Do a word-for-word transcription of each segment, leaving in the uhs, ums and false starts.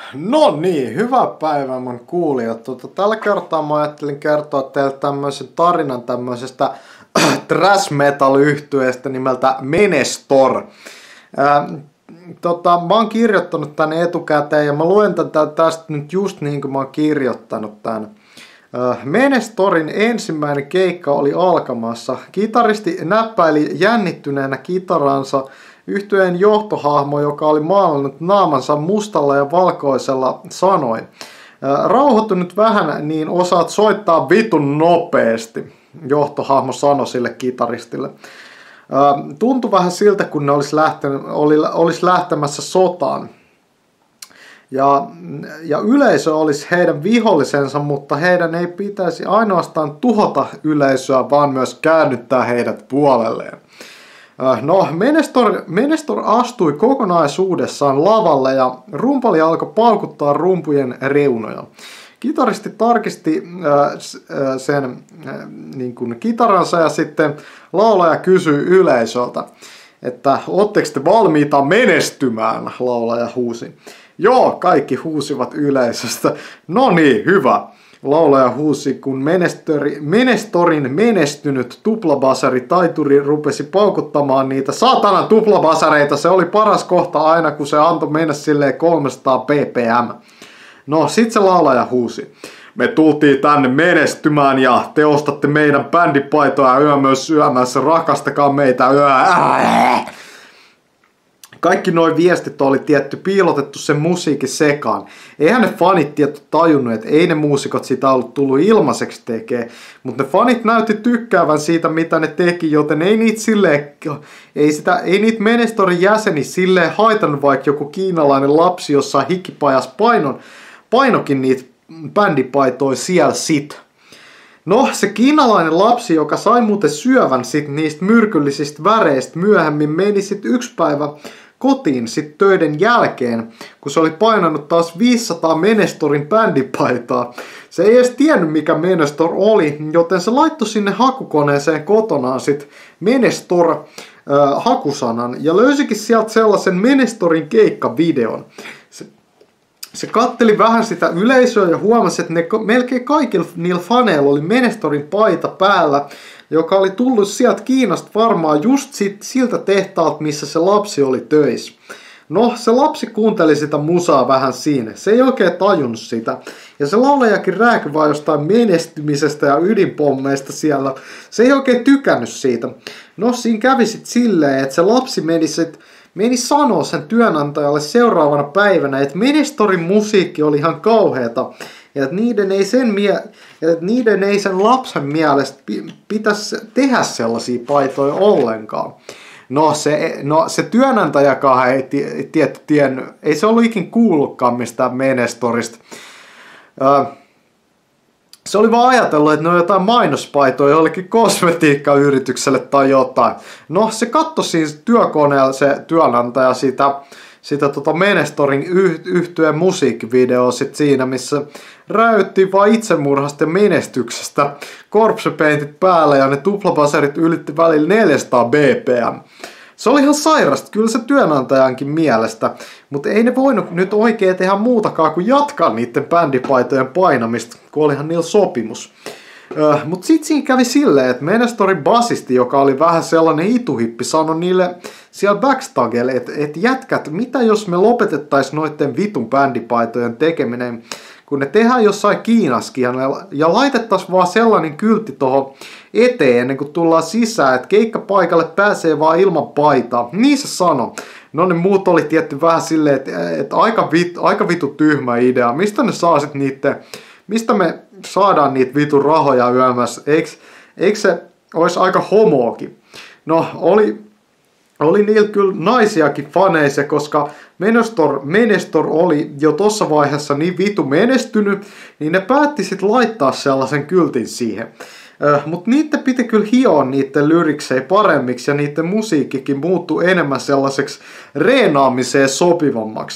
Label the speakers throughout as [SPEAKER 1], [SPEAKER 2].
[SPEAKER 1] No niin, hyvää päivää mun kuulijat. Tota, tällä kertaa mä ajattelin kertoa teille tämmöisen tarinan tämmöisestä thrash metal -yhtyeestä nimeltä Menestor. Ää, tota, mä oon kirjoittanut tän etukäteen ja mä luen tätä tästä nyt just niin kuin mä oon kirjoittanut tän. Menestorin ensimmäinen keikka oli alkamassa. Kitaristi näppäili jännittyneenä kitaransa. Yhtyeen johtohahmo, joka oli maalannut naamansa mustalla ja valkoisella, sanoi: "Rauhoitu nyt vähän, niin osaat soittaa vitun nopeasti", johtohahmo sanoi sille kitaristille. Tuntui vähän siltä, kun ne olisi, lähtenyt, oli, olisi lähtemässä sotaan. Ja, ja yleisö olisi heidän vihollisensa, mutta heidän ei pitäisi ainoastaan tuhota yleisöä, vaan myös käännyttää heidät puolelleen. No, Menestor, Menestor astui kokonaisuudessaan lavalle ja rumpali alkoi paukuttaa rumpujen reunoja. Kitaristi tarkisti äh, sen äh, niin kuin kitaransa ja sitten laulaja kysyi yleisöltä, että ootteko te valmiita menestymään, laulaja huusi. Joo, kaikki huusivat yleisöstä. No niin, hyvä. Laulaja huusi, kun Menestori, Menestorin menestynyt tuplabasari-taituri rupesi paukuttamaan niitä saatana tuplabasareita. Se oli paras kohta aina, kun se antoi mennä silleen kolmesataa ppm. No, sit se laulaja huusi: "Me tultiin tänne menestymään ja te ostatte meidän bändipaitoja yö myös syömässä. Rakastakaa meitä yö." Kaikki nuo viestit oli tietty piilotettu sen musiikin sekaan. Eihän ne fanit tietty tajunnut, että ei ne muusikot sitä ollut tullut ilmaiseksi tekee, mutta ne fanit näytti tykkäävän siitä, mitä ne teki, joten ei niitä silleen, ei, sitä, ei niitä Menestorin jäseni silleen haitannut, vaikka joku kiinalainen lapsi jossain hikipajas painon, painokin niitä bändipaitoja siellä sit. No, se kiinalainen lapsi, joka sai muuten syövän sit niistä myrkyllisistä väreistä myöhemmin, meni sit yksi päivä kotiin sit töiden jälkeen, kun se oli painanut taas viisisataa Menestorin bändipaitaa. Se ei edes tiennyt, mikä Menestor oli, joten se laittoi sinne hakukoneeseen kotonaan sit Menestor äh, hakusanan ja löysikin sieltä sellaisen Menestorin keikkavideon. Se, se katteli vähän sitä yleisöä ja huomasi, että ne, melkein kaikilla niillä faneilla oli Menestorin paita päällä, joka oli tullut sieltä Kiinasta varmaan just sit, siltä tehtaalta, missä se lapsi oli töissä. No, se lapsi kuunteli sitä musaa vähän siinä. Se ei oikein tajunnut sitä. Ja se laulajakin rääkyi vaan jostain menestymisestä ja ydinpommeista siellä. Se ei oikein tykännyt siitä. No, siinä kävi sit silleen, että se lapsi meni sit Meni sanoa sen työnantajalle seuraavana päivänä, että Menestorin musiikki oli ihan kauheata ja että niiden ei sen, mie- että niiden ei sen lapsen mielestä pitäisi tehdä sellaisia paitoja ollenkaan. No se, no se työnantajakaan ei tietty tiennyt, ei se ollut ikin kuullutkaan mistään Menestorista. Se oli vaan ajatellut, että ne on jotain mainospaitoja jollekin kosmetiikkayritykselle tai jotain. No, se katsoi siinä työkoneella se työnantaja sitä, sitä tota Menestorin yhtyeen musiikkivideoa sit siinä, missä räytti vaan itsemurhasta ja menestyksestä. Korpsepeintit päällä ja ne tuplabaserit ylitti välillä neljäsataa bpm. Se oli ihan sairasta, kyllä se työnantajankin mielestä, mutta ei ne voinut nyt oikein tehdä muutakaan kuin jatkaa niiden bändipaitojen painamista, kun olihan niillä sopimus. Öö, mutta sitten siinä kävi silleen, että Menestorin basisti, joka oli vähän sellainen ituhippi, sanoi niille siellä backstagelle, että et jätkät, mitä jos me lopetettaisiin noiden vitun bändipaitojen tekeminen, kun ne tehdään jossain Kiinaskin ja, ja laitettaisiin vaan sellainen kyltti tuohon eteen ennen kuin tullaan sisään, että keikkapaikalle pääsee vaan ilman paitaa. Niin se sanoi. No ne muut oli tietty vähän silleen, että, että aika, vit, aika vitu tyhmä idea. Mistä ne saa sit niitä, mistä me saadaan niitä vitun rahoja yömässä? Eikö, eikö se olisi aika homoakin? No oli... Oli niillä kyllä naisiakin faneisia, koska Menestor, Menestor oli jo tossa vaiheessa niin vitu menestynyt, niin ne päätti sit laittaa sellaisen kyltin siihen. Äh, Mutta niiden piti kyllä hioa niiden lyriksejä paremmiksi ja niiden musiikkikin muuttui enemmän sellaiseksi reenaamiseen sopivammaksi.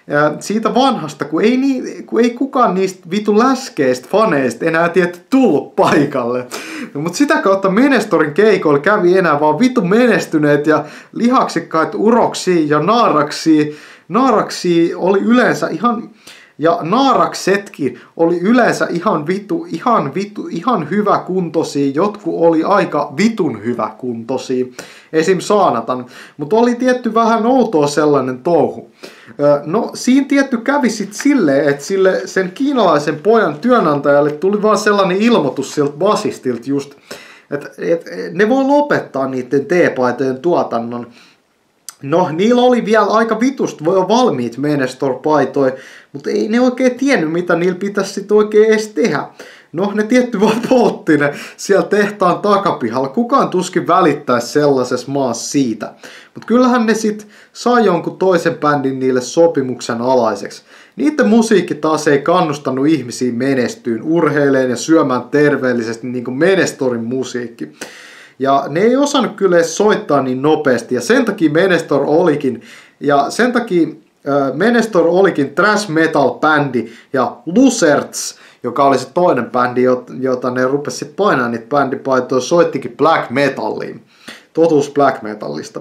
[SPEAKER 1] siitä vanhasta, kun ei, niin, kun ei kukaan niistä vitu läskeistä faneista enää tiedä tullut paikalle. No, mutta sitä kautta Menestorin keikoilla kävi enää vaan vitu menestyneet ja lihaksikkaat uroksia ja naaraksia. Naaraksia oli yleensä ihan... Ja naaraksetkin oli yleensä ihan vitu, ihan vitu, ihan hyväkuntoisia, jotkut oli aika vitun hyväkuntoisia, esim. Saanatan, mutta oli tietty vähän outoa sellainen touhu. No siinä tietty kävi sit silleen, että sille sen kiinalaisen pojan työnantajalle tuli vaan sellainen ilmoitus sieltä basistilta just, että et, ne voi lopettaa niiden teepaitojen tuotannon. No, niillä oli vielä aika vitusti valmiit Menestor-paitoja, mutta ei ne oikein tiennyt, mitä niillä pitäisi sitten oikein edes tehdä. No, ne tietty vaan poltti ne siellä tehtaan takapihalla. Kukaan tuskin välittäisi sellaisessa maassa siitä. Mutta kyllähän ne sitten sai jonkun toisen bändin niille sopimuksen alaiseksi. Niiden musiikki taas ei kannustanut ihmisiä menestyyn, urheileen ja syömään terveellisesti niin kuin Menestorin musiikki. Ja ne ei osannut kyllä edes soittaa niin nopeasti, ja sen takia Menestor olikin, ja sen takia äh, Menestor olikin thrash metal bändi, ja Luzerts, joka oli se toinen bändi, jota ne rupesi sitten painamaan niitä bändipaitoja, soittikin black metalliin, totuus black metallista.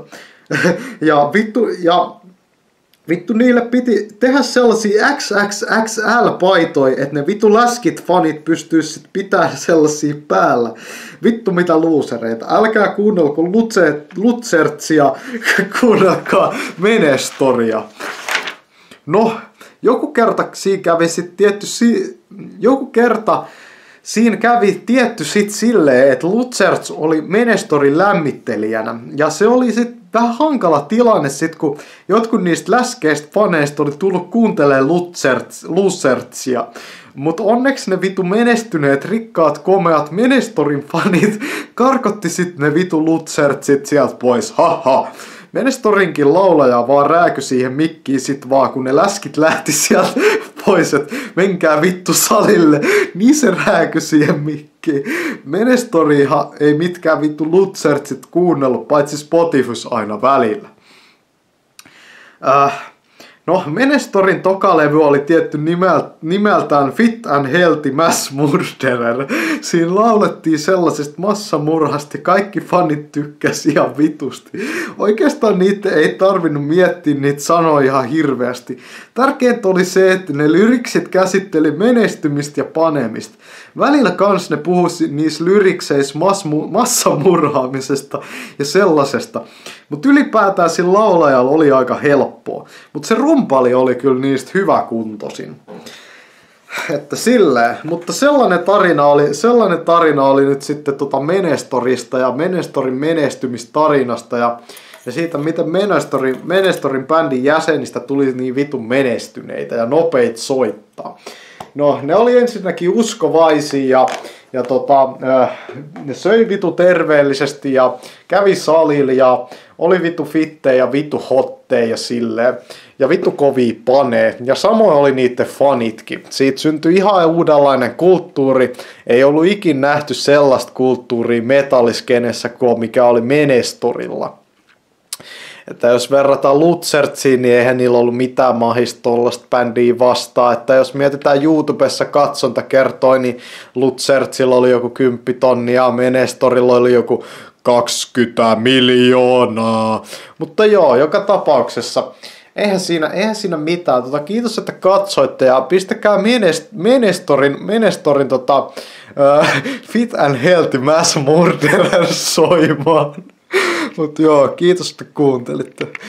[SPEAKER 1] ja vittu, ja vittu niille piti tehdä sellaisia X X X L-paitoja, että ne vittu läskit fanit pystyis sit pitämään sellaisia päällä. Vittu mitä luusereita. Älkää kuunnelko Luzertsia, kuunnelkaa Menestoria. No, joku kerta siinä kävi sit tietty, si- joku kerta siinä kävi tietty sit silleen, että Luzerts oli Menestorin lämmittelijänä. Ja se oli sit vähän hankala tilanne sit, kun jotkut niistä läskeistä faneista oli tullut kuuntelemaan Luzerts, Luzertsia. Mutta onneksi ne vitu menestyneet, rikkaat, komeat Menestorin fanit karkotti sit ne vitu Luzertsit sieltä pois. Haha. Menestorinkin laulaja vaan rääky siihen mikkiin sit vaan, kun ne läskit lähti sieltä pois, että menkää vittu salille, niin se rääky siihen mikkiin. Menestorihan ei mitkään vittu Luzertsit kuunnellut, paitsi Spotifys aina välillä. Äh, no, Menestorin tokalevy oli tietty nimeltään Fit and Healthy Mass Murderer. Siinä laulettiin sellaisesta massamurhasta, kaikki fanit tykkäsi ihan vitusti. Oikeastaan niitä ei tarvinnut miettiä niitä sanoja ihan hirveästi. Tärkeintä oli se, että ne lyriksit käsitteli menestymistä ja panemista. Välillä kans ne puhuisi niissä lyrikseissä massamurhaamisesta ja sellaisesta. Mutta ylipäätään sillä laulajalla oli aika helppoa. Mutta se rumpali oli kyllä niistä hyväkuntoisin. Että silleen. Mutta sellainen tarina oli, sellainen tarina oli nyt sitten tota Menestorista ja Menestorin menestymistarinasta. Ja, ja siitä, miten Menestorin, Menestorin bändin jäsenistä tuli niin vitun menestyneitä ja nopeita soittaa. No, ne oli ensinnäkin uskovaisia ja, ja tota, äh, ne söi vitu terveellisesti ja kävi salilla ja oli vitu fittejä ja vitu hotteja ja silleen. Ja vitu kovia panee. Ja samoin oli niiden fanitkin. Siitä syntyi ihan uudenlainen kulttuuri. Ei ollut ikin nähty sellaista kulttuuria metalliskenessä kuin mikä oli Menestorilla. Että jos verrataan Luzertsiin, niin eihän niillä ollut mitään mahista tollaista bändiä vastaan. Että jos mietitään YouTubessa katsontakertoja, niin Luzertsilla oli joku kymmenen tonnia ja Menestorilla oli joku kaksikymmentä miljoonaa. Mutta joo, joka tapauksessa eihän siinä, eihän siinä mitään. Tota, kiitos, että katsoitte ja pistäkää Menest, Menestorin, Menestorin tota, uh, Fit and Healthy Mass Murderer soimaan. Mut joo, kiitos, että kuuntelitte.